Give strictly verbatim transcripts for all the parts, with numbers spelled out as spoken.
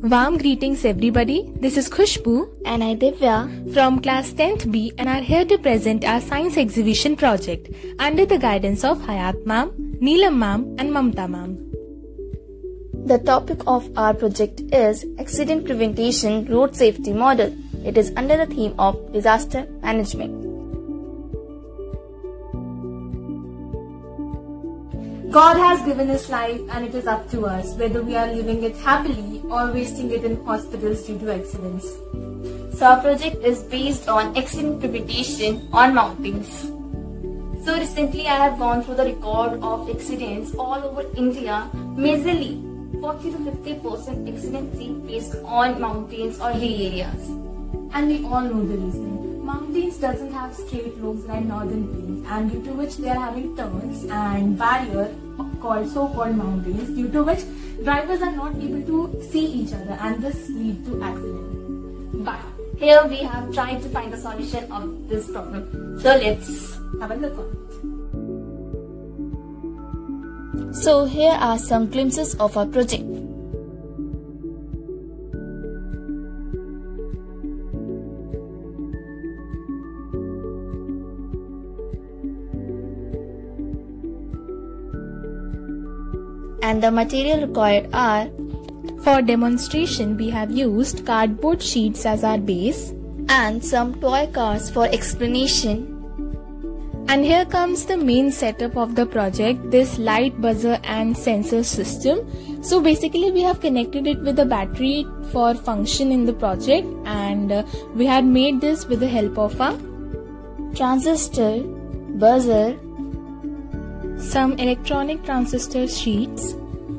Warm greetings everybody, this is Khushbu and I Divya from class tenth B and are here to present our science exhibition project under the guidance of Hayat ma'am, Neelam ma'am and Mamta ma'am. The topic of our project is Accident Prevention Road Safety Model. It is under the theme of disaster management. God has given us life and it is up to us whether we are living it happily or wasting it in hospitals due to accidents. So our project is based on accident prevention on mountains. So recently I have gone through the record of accidents all over India. Majorly forty to fifty percent accidents based on mountains or hilly areas. And we all know the reason. Mountains doesn't have straight roads like northern plains, and due to which they are having turns and barrier called so-called mountains, due to which drivers are not able to see each other and this lead to accident. But here we have tried to find a solution of this problem. So let's have a look on it. So here are some glimpses of our project. And the material required are: for demonstration we have used cardboard sheets as our base and some toy cars for explanation. And here comes the main setup of the project, this light, buzzer and sensor system. So basically we have connected it with a battery for function in the project, and uh, we had made this with the help of a transistor, buzzer, some electronic transistor sheets,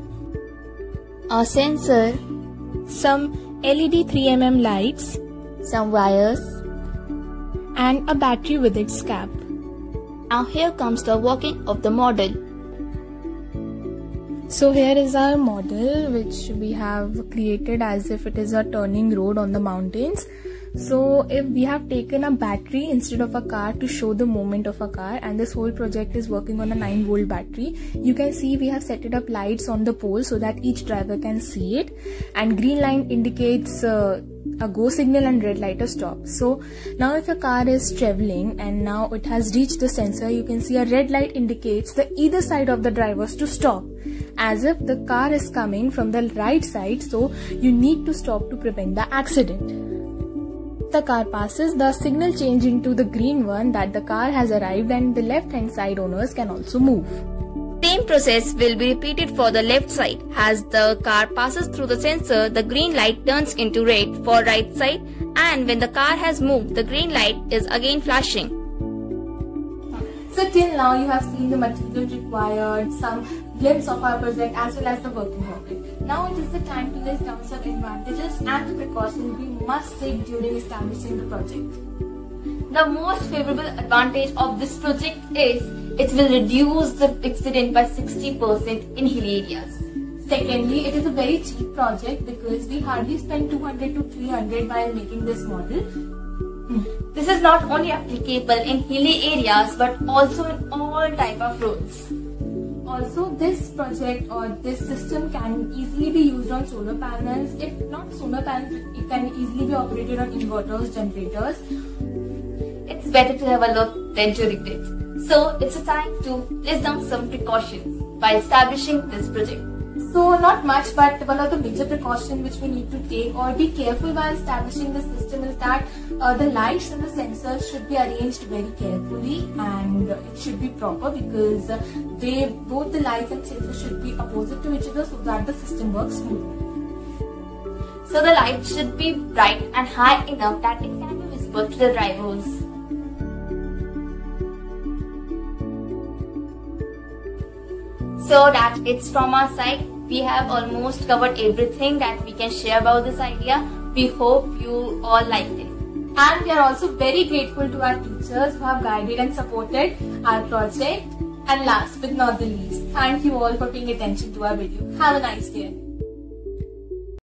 a sensor, some L E D three millimeter lights, some wires, and a battery with its cap. Now here comes the working of the model. So here is our model which we have created as if it is a turning road on the mountains. So if we have taken a battery instead of a car to show the movement of a car, and this whole project is working on a nine volt battery, you can see we have set it up lights on the pole so that each driver can see it, and green line indicates uh, a go signal and red light a stop. So now if a car is traveling and now it has reached the sensor, you can see a red light indicates the either side of the drivers to stop, as if the car is coming from the right side, so you need to stop to prevent the accident. The car passes, the signal changing to the green one that the car has arrived, and the left hand side owners can also move. Same process will be repeated for the left side. As the car passes through the sensor, the green light turns into red for right side, and when the car has moved, the green light is again flashing. So till now you have seen the material required, some glimpse of our project as well as the working of it. Now it is the time to list down some advantages and the precautions we must take during establishing the project. The most favorable advantage of this project is it will reduce the accident by sixty percent in hilly areas. Secondly, it is a very cheap project because we hardly spend two hundred to three hundred while making this model. This is not only applicable in hilly areas but also in all type of roads. Also, this project or this system can easily be used on solar panels. If not solar panels, it can easily be operated on inverters, generators. It's better to have a look than to regret. So it's a time to list down some precautions by establishing this project. So not much, but one of the major precautions which we need to take or be careful while establishing the system is that uh, the lights and the sensors should be arranged very carefully, and it should be proper because uh, they both the lights and sensors should be opposite to each other so that the system works smoothly. So the light should be bright and high enough that it can be visible to the drivers. So that it's from our side. We have almost covered everything that we can share about this idea. We hope you all liked it. And we are also very grateful to our teachers who have guided and supported our project. And last but not the least, thank you all for paying attention to our video. Have a nice day.